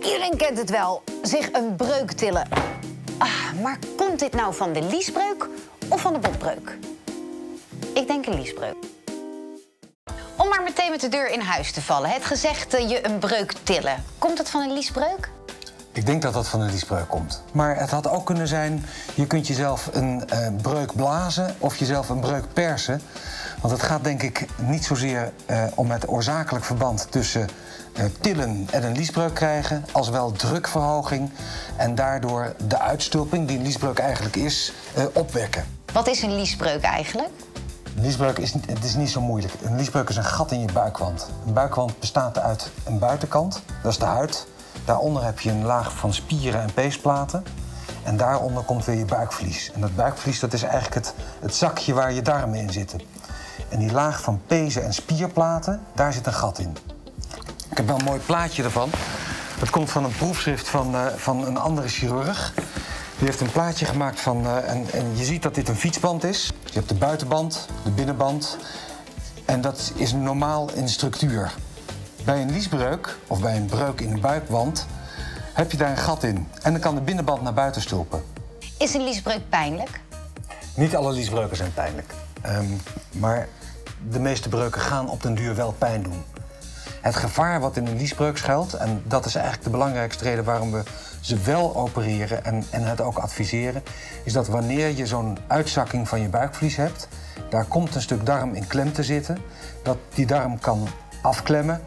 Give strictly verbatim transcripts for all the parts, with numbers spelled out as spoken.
Iedereen kent het wel, zich een breuk tillen. Ah, maar komt dit nou van de liesbreuk of van de botbreuk? Ik denk een liesbreuk. Om maar meteen met de deur in huis te vallen. Het gezegde je een breuk tillen. Komt het van een liesbreuk? Ik denk dat dat van een liesbreuk komt. Maar het had ook kunnen zijn, je kunt jezelf een uh, breuk blazen of jezelf een breuk persen. Want het gaat denk ik niet zozeer uh, om het oorzakelijk verband tussen uh, tillen en een liesbreuk krijgen, als wel drukverhoging en daardoor de uitstulping, die een liesbreuk eigenlijk is, uh, opwekken. Wat is een liesbreuk eigenlijk? Een liesbreuk is, het is niet zo moeilijk. Een liesbreuk is een gat in je buikwand. Een buikwand bestaat uit een buitenkant, dat is de huid. Daaronder heb je een laag van spieren en peesplaten. En daaronder komt weer je buikvlies. En dat buikvlies, dat is eigenlijk het, het zakje waar je darmen in zitten. En die laag van pezen en spierplaten, daar zit een gat in. Ik heb wel een mooi plaatje ervan. Dat komt van een proefschrift van, uh, van een andere chirurg. Die heeft een plaatje gemaakt van... Uh, en, en je ziet dat dit een fietsband is. Je hebt de buitenband, de binnenband. En dat is normaal in structuur. Bij een liesbreuk, of bij een breuk in de buikwand, heb je daar een gat in. En dan kan de binnenband naar buiten stulpen. Is een liesbreuk pijnlijk? Niet alle liesbreuken zijn pijnlijk. Um, maar de meeste breuken gaan op den duur wel pijn doen. Het gevaar wat in een liesbreuk schuilt, en dat is eigenlijk de belangrijkste reden waarom we ze wel opereren en, en het ook adviseren, is dat wanneer je zo'n uitzakking van je buikvlies hebt, daar komt een stuk darm in klem te zitten, dat die darm kan afklemmen.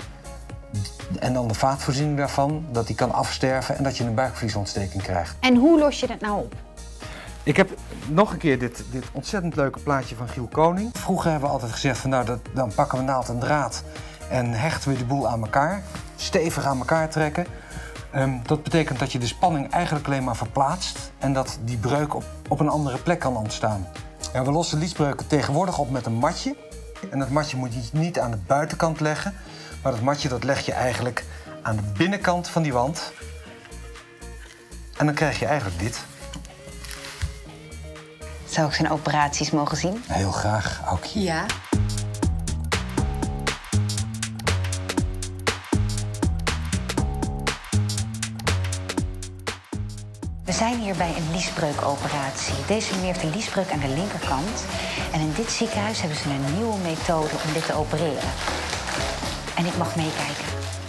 En dan de vaatvoorziening daarvan, dat die kan afsterven en dat je een buikvliesontsteking krijgt. En hoe los je dat nou op? Ik heb nog een keer dit, dit ontzettend leuke plaatje van Giel Koning. Vroeger hebben we altijd gezegd van nou, dat, dan pakken we naald en draad en hechten we de boel aan elkaar. Stevig aan elkaar trekken. Um, dat betekent dat je de spanning eigenlijk alleen maar verplaatst en dat die breuk op, op een andere plek kan ontstaan. Ja, we lossen liesbreuken tegenwoordig op met een matje. En dat matje moet je niet aan de buitenkant leggen. Maar dat matje dat leg je eigenlijk aan de binnenkant van die wand. En dan krijg je eigenlijk dit. Zou ik zijn operaties mogen zien? Heel graag, Aukje. Ja. We zijn hier bij een liesbreukoperatie. Deze meneer heeft een liesbreuk aan de linkerkant. En in dit ziekenhuis hebben ze een nieuwe methode om dit te opereren. En ik mag meekijken.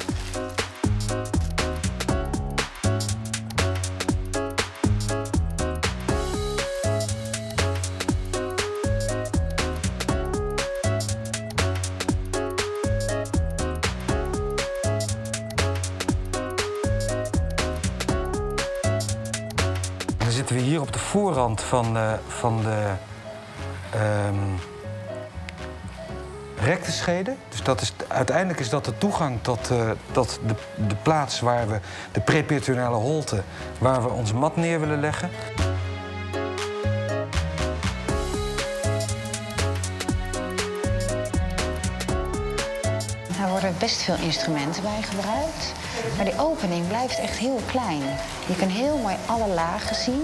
Dan zitten we hier op de voorrand van, uh, van de um, rectusschede. Dus dat is, uiteindelijk is dat de toegang tot, uh, tot de, de plaats waar we, de preperitoneale holte, waar we onze mat neer willen leggen. Daar worden best veel instrumenten bij gebruikt. Maar die opening blijft echt heel klein. Je kan heel mooi alle lagen zien.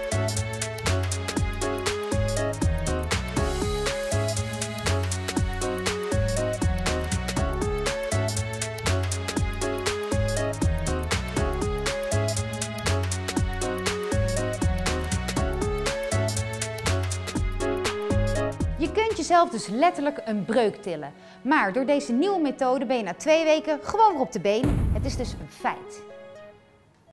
Je kunt jezelf dus letterlijk een breuk tillen. Maar door deze nieuwe methode ben je na twee weken gewoon weer op de been. Het is dus een feit.